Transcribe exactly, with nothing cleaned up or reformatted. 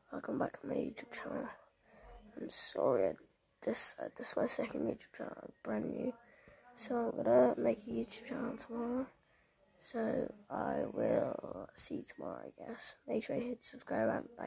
welcome back to my YouTube channel. I'm sorry, this uh, this is my second YouTube channel, brand new. So I'm gonna make a YouTube channel tomorrow. So I will see you tomorrow, I guess. Make sure you hit subscribe and bye.